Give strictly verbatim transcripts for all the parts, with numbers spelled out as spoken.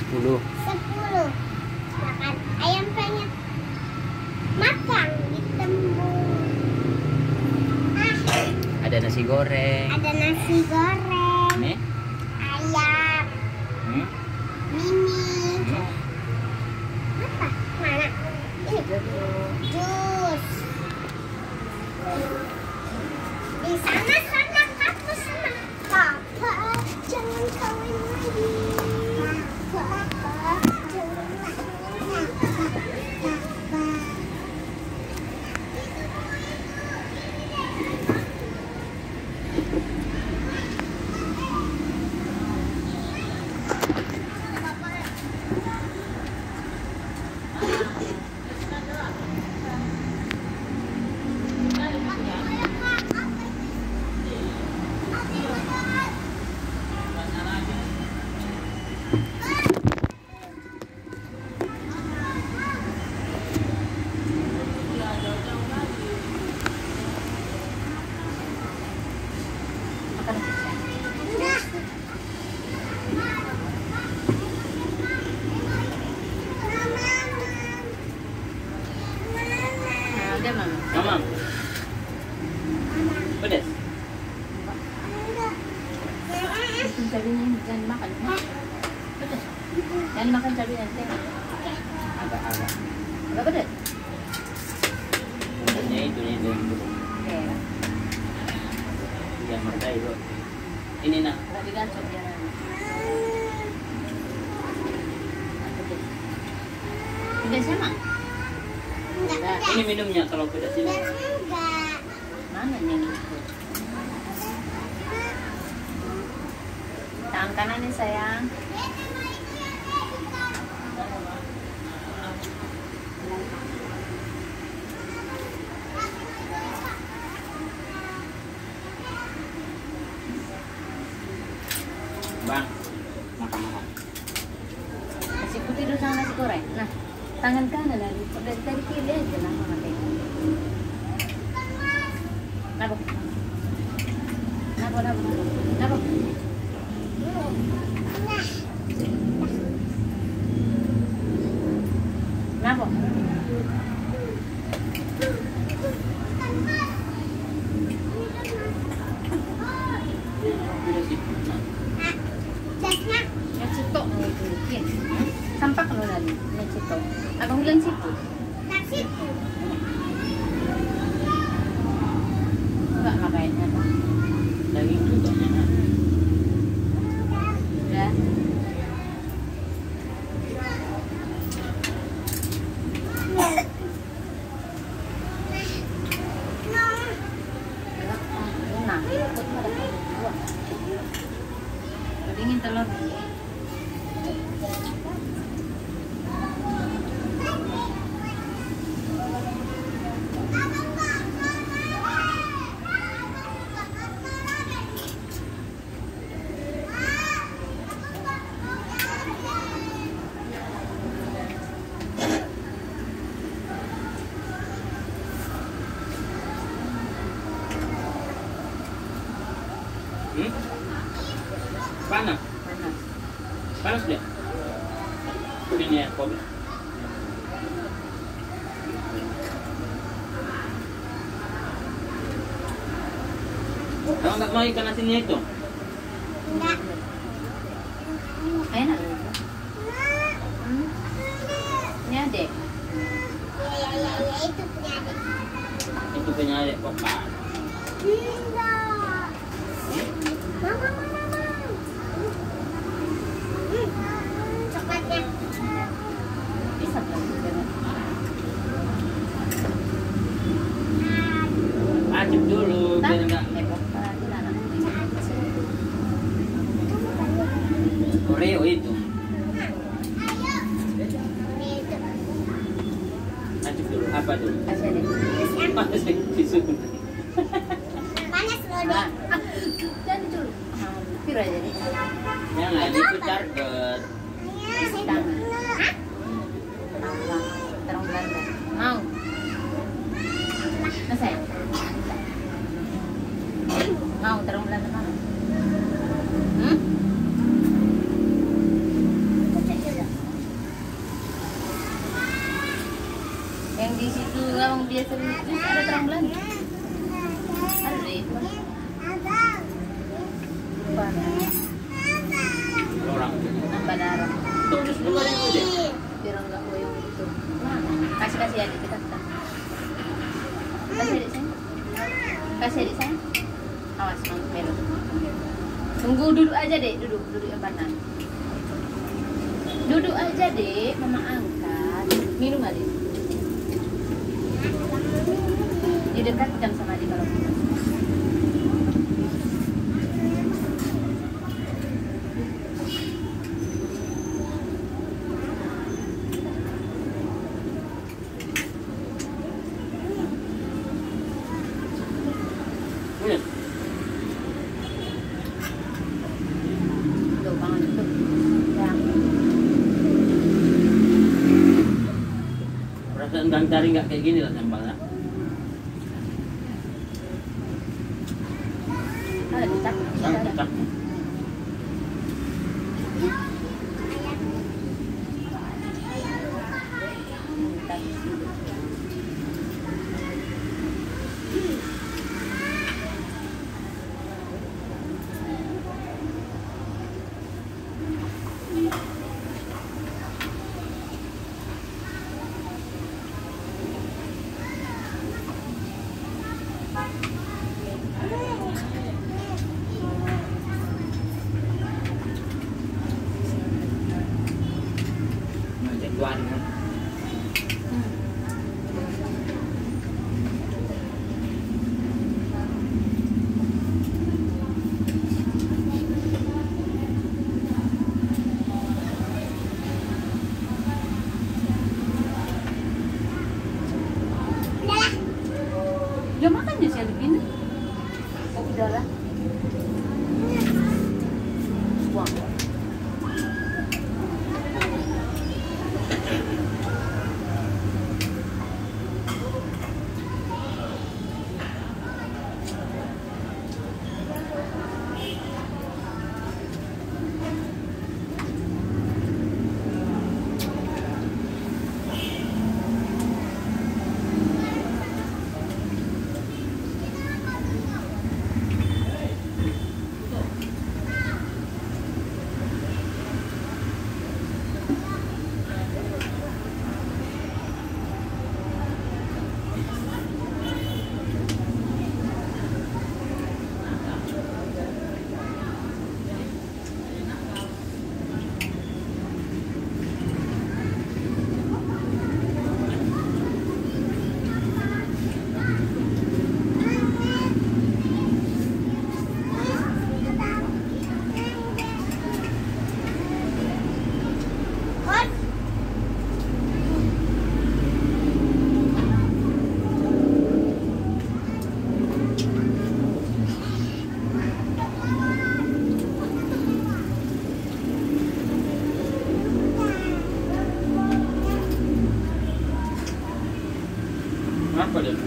sepuluh. Sepuluh. Makan ayam pengen makan ditembus. Ah, Ada nasi goreng. ada nasi goreng. Nih. Ayam. Hmm? Mimi. Hmm? Apa? Mana? Ini. Jus. Di sana sana kamu sana. Papa, jangan kawin lagi. Papa, jangan kawin lagi. Papa. Enggak. Ada mama. Mama. Pedas. Cabai ini jangan makan. Pedas. Jangan makan cabai nanti. Agak-agak. Agak pedas. Pedasnya itu nih itu. Oke. Yang merta itu. Ini nak. Enggak digancok ya. Pedas. Pedas emang? Enggak. Ini minumnya kalau pedas ini. Enggak. Mana yang itu? Tangan kanan nih sayang. Bang, makan-makan. Nasi putih dulu sama nasi goreng. Nah, tangan kanan dari dari dari kiri aja lah mama tengok. Nabo. Nabo, nabo. Nabo. Nabo. Pedas itu. Jasnya Yang situ mungkin. Sampak lo tadi. Yang situ. Abang bilang situ. nasi. Enggak ngapain apa? Daging juga enak. Udah. Nah, ikut pada dua. Dingin telur. Hmm? Panas. Panas. Panas dia. Ini ya, kopi. Kamu nggak mau ikan asinnya itu? Enggak. Enak. Hmm? Ini adek. Ya ya ya ya itu punya adik. Itu punya adik papa. Enggak. Mama mama mama. Hmm. Coklatnya. Bisa kan? Acip dulu, biar enggak Heboh. Lagi anak. Oreo itu. Acip dulu, apa dulu? Kasih adek. Panas sih, tisu. Panas loh Ah, deh. jangan dulu. Hampir aja deh. Jangan, itu target. Tangan. Mau, terong belanda. Mau. Nah, sayang. Mau terong belanda mau. Hmm? biasa terus ada terang bulan. Ada deh itu. Lupa. Orang. Nambah darah. Terus dulu ada itu deh. Biar enggak goyang gitu. Kasih kasih adik kita kita. Kasih adik sayang. Kasih adik sayang. Awas mangkuk belok. Tunggu duduk aja deh, duduk duduk yang kanan. Duduk aja deh, mama angkat. Minum adik. Didekatkan sama adik kalau minum. Yes. Tuh, bangun tuh. Ya. Perasaan Gang Cari nggak kayak gini lah sambalnya. Ada kecap. Sangat kecap. Ngajak tuan kan. Udah makan ya si Alvin? Oh udahlah. Buang. Apa dia?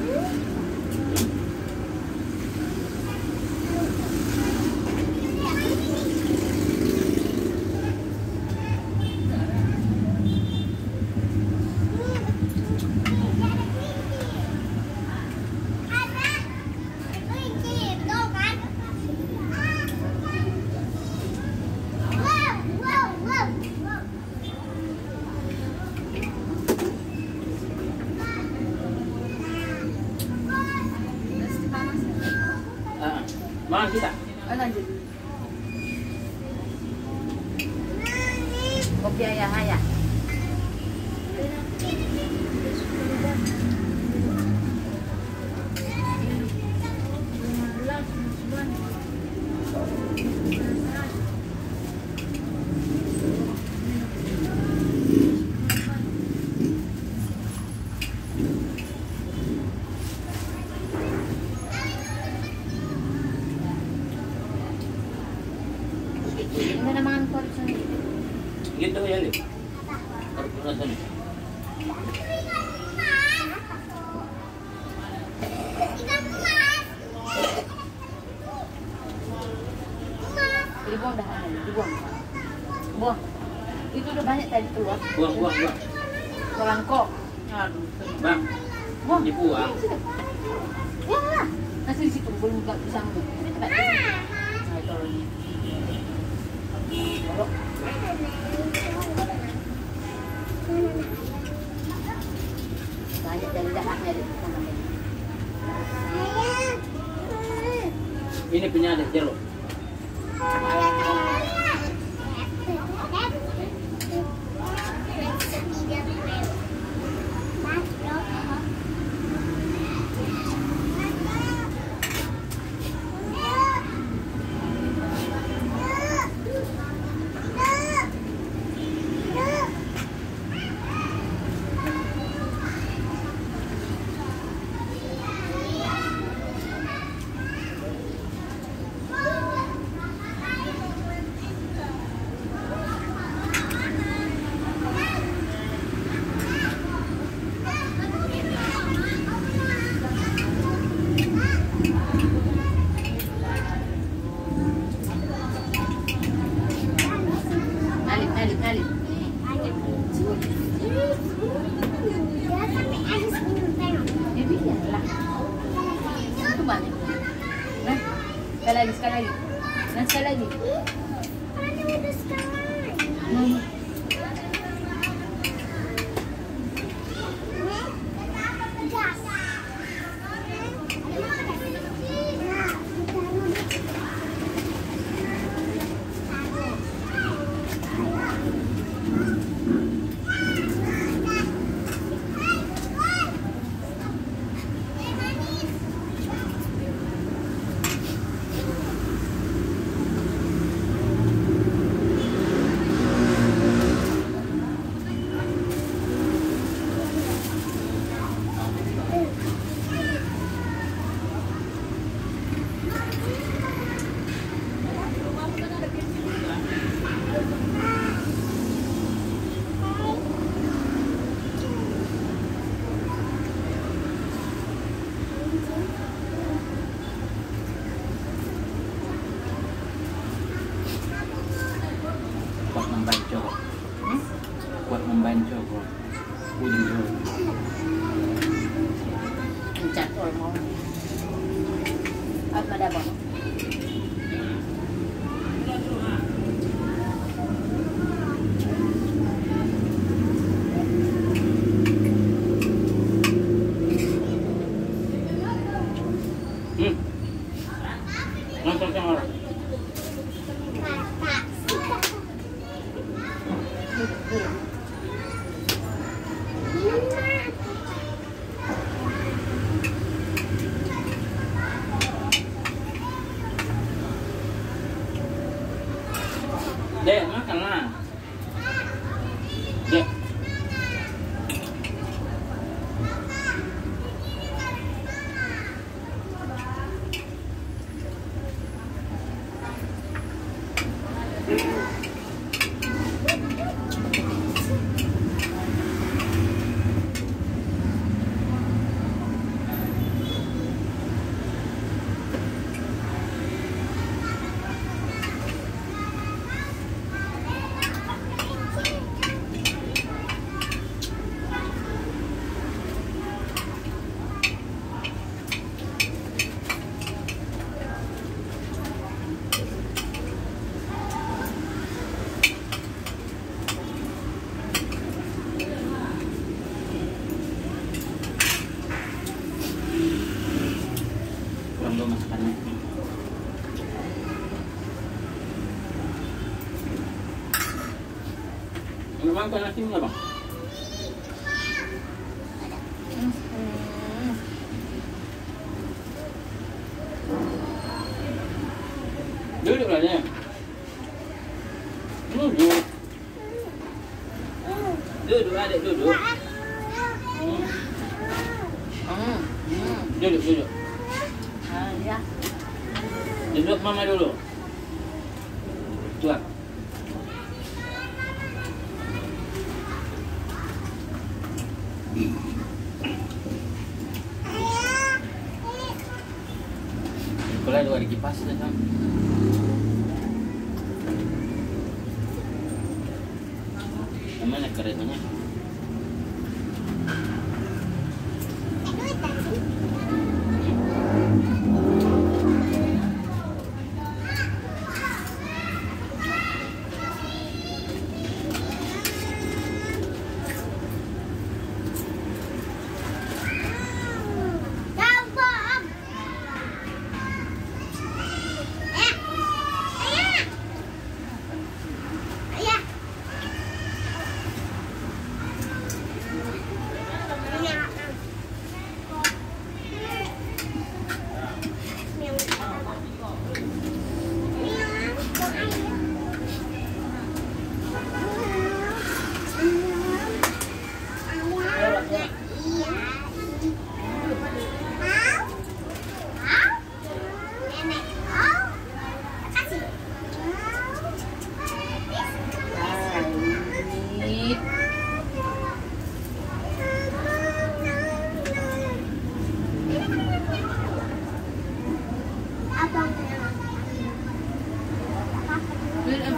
Ah, mana kita? Oh, lanjut. Kopi ayah ayah. Ini naman korupsi. Gitu ya, Li. Korporasi. Dibuang dah, dibuang. Buang. Itu udah banyak tadi keluar. Buang, buang, buang. Kolangkok. Bang, Wah, Dibuang. ya lah. Nasi di situ belum nggak bisa ngomong. Ini tempat itu. Nah, itu orangnya. Orok. Banyak dari dahaknya di sana. Ini punya adik jeruk. Alif, alif, alif. Ya biarlah. Itu banyak. Nah, sekali lagi, sekali lagi. Dan sekali lagi. Hmm. Buat membantu. Hmm? Buat membantu kok. Ujung-ujung. Encat orang mau. Apa ada bang? Hmm. Nonton sama orang. Dek, makanlah. Dek. Kurang dulu masakannya. Memang kau nasi enggak bang? Duduk lah ya. Duduk. Duduk adik duduk. Hmm. Hmm. Hmm. Duduk duduk. Ah, ya. Duduk mama dulu. Tuan. Kalau dua di kipas dah kan. Mana keretanya?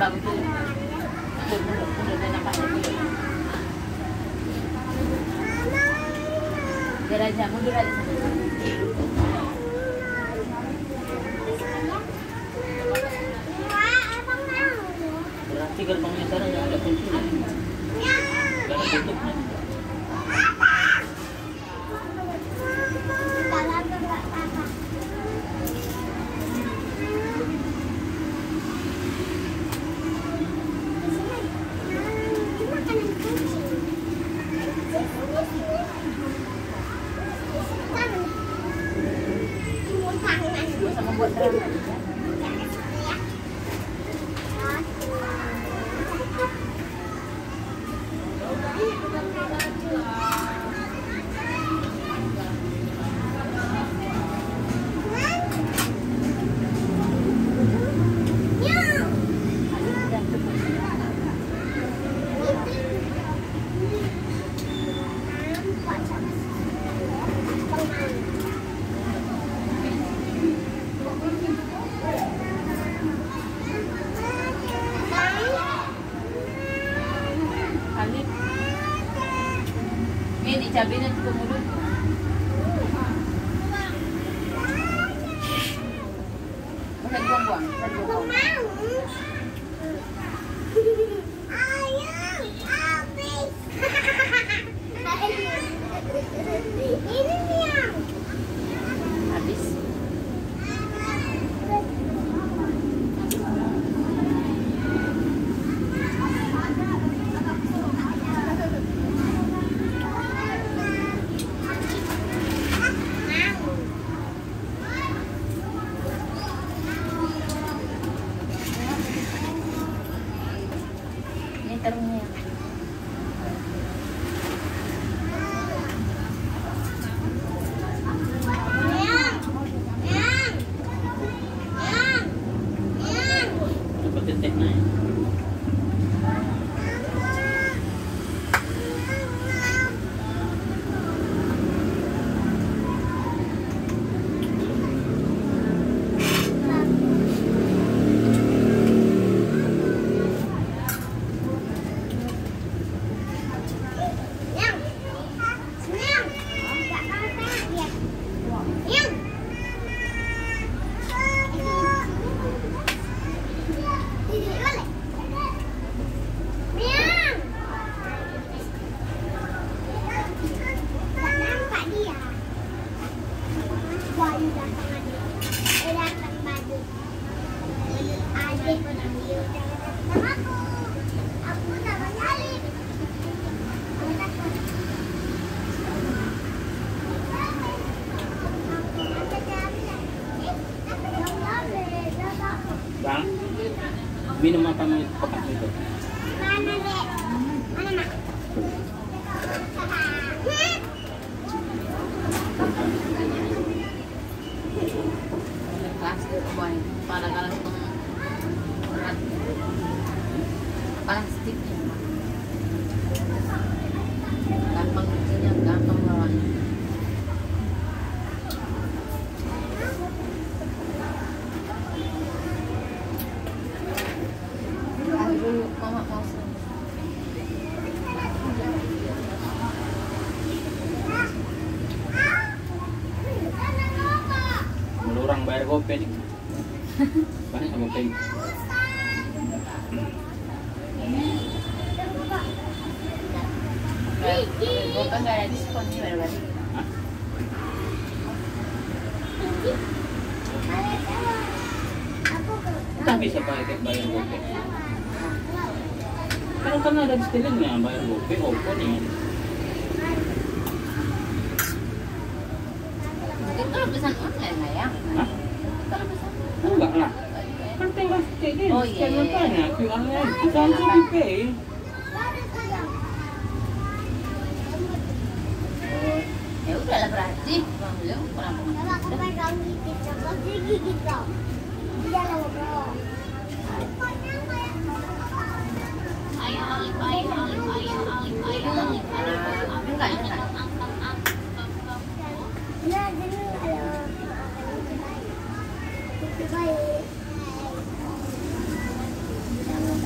bagus tuh. Mundur dan nampak dulu. Biar aja mundur aja sana. Berarti gerbangnya sekarang nggak ada kuncinya. Nggak ada tutupnya. Bisa membuat drama. Ini cabai nanti ke mulut. Bisa dibuang-buang, bisa dibuang-buang. Ayam habis. Ini yang Habis. Ini terungnya. yang yang yang yang Dapat titiknya. yang yang nggak apa-apa ya yang tidak boleh yang nggak nampak dia bayu datang adik eh datang badu adik dia udah datang aku aku namanya Alif. Bang, minum apa mau pekat itu? Mana dek? Mana nak? Plastik boy. Para kalau plastiknya. Gampang cucinya, gampang bawanya. Dulu mama mau Melurang bayar gope nih. Banyak gope. gue kan gak ada diskon nih baru-baru. Hah? Kita bisa pakai bayar gope. Kalau kan ada di setelahnya bayar gope, Oppo nih. Mungkin kalau pesan online lah ya. Hah? Kalau pesan Enggak lah. Kan tinggal kayak gini. Oh, iya, Scan iya. apanya? Q R-nya langsung di pay. ya udahlah berarti. Belum kurang Kalau aku pegang gigit, coba gigit dong. Dia lama bro. ayo ayo ayo ayo ayo ayo enggak enggak. Nah, dulu halo. Itu baik.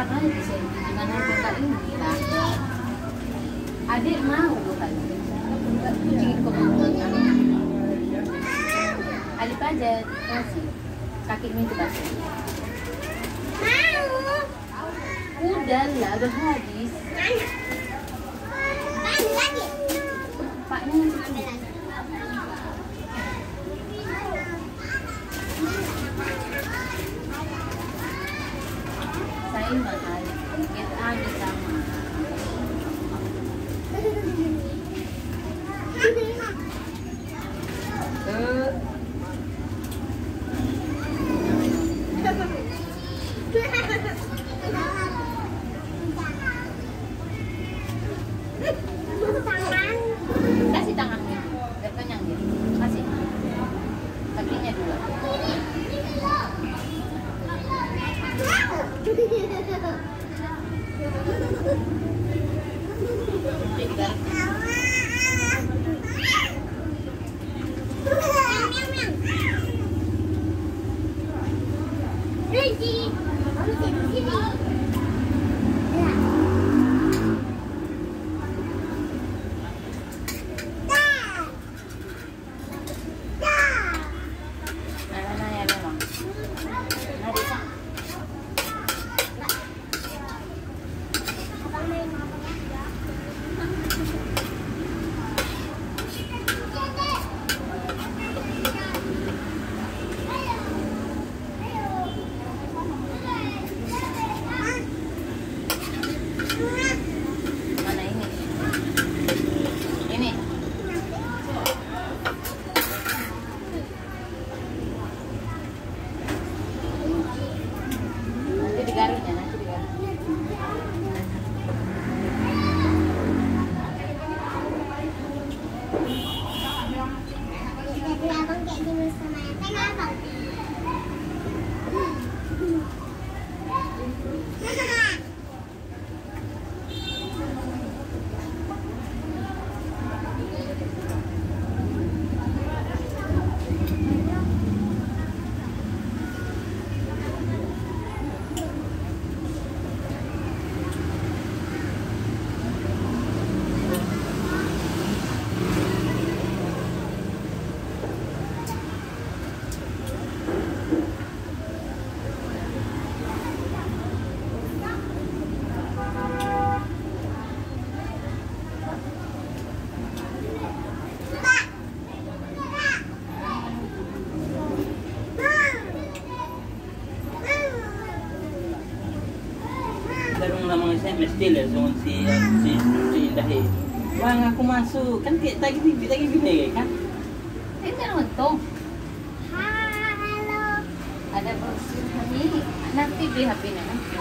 aja di sini dengan harga kali ini lah. Adik mau kali. Kucing kok mau makan. Adik aja kasih. Kaki minta kasih. Mau. Udah lah, udah habis. Mana? Lagi. Paknya ngasih Ada lagi. saya mahal. Kita habis sama. Eh, Tangan. kasih tangannya. Biar kenyang dia. Kasih. Kakinya dua. Jadi garap. Lucy, Lucy di sini. Ya. Dah. Dah. Nah, nah, ya memang. Mari. Abang main apa ya? Mana ini? Ini. Nanti digaruknya, nanti digaruk. Jadi abang kayak gini sama yang kan abang. Darung namang S M S still ya, so si si si Indah eh. Bang aku masuk, kan kayak tadi tadi tadi gini kan? Ini kan untung. Halo. Ada proses ini nanti di H P-nya kan.